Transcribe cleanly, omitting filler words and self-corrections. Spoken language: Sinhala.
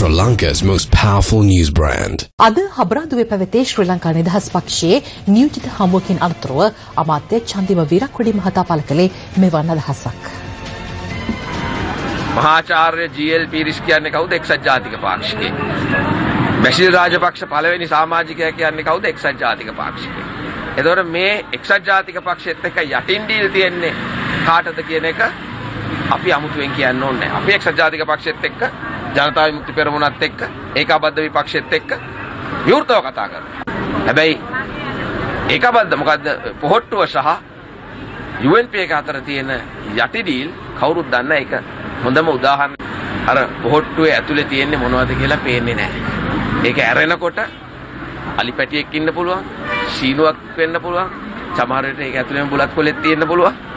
Sri Lanka's most powerful news brand. අද හබරාදුවේ පැවැති ශ්‍රී ලංකා නිදහස් පක්ෂයේ නියෝජිත හමුවකින් අනතුරුව අමාත්‍ය චන්දිම වීරක්කොඩි මහතා පළ කළේ මෙවන් අදහසක්. මහාචාර්ය ජී.එල්. පීරිස් කියන්නේ කවුද? එක්සත් ජාතික පාක්ෂිකයෙක්. බැසිල් රාජපක්ෂ පළවෙනි සමාජිකයා කියන්නේ කවුද? එක්සත් ජාතික පාක්ෂිකයෙක්. එතකොට මේ එක්සත් ජාතික පක්ෂයත් එක්ක යටින් ඩීල් තියෙන්නේ කාටද කියන එක අපි අමුතුවෙන් කියන්න ඕනේ නැහැ. අපි එක්සත් ජාතික පක්ෂයත් එක්ක ජනතා විමුක්ති පෙරමුණත් එක්ක ඒකාබද්ධ විපක්ෂයත් එක්ක විවෘතව කතා කරනවා. හැබැයි ඒකාබද්ධ මොකද්ද පොහොට්ටුව සහ UNP එක අතර තියෙන යටි ඩීල් කවුරුත් දන්න එක හොඳම උදාහරණ අර පොහොට්ටුවේ ඇතුලේ තියෙන්නේ මොනවද කියලා පේන්නේ නැහැ. ඒක ඇරෙනකොට අලි පැටියෙක් ඉන්න පුළුවන්, සීනුවක් වෙන්න පුළුවන්, සමහර විට ඒක ඇතුලේම බුලත් කොලෙත් තියෙන්න පුළුවන්.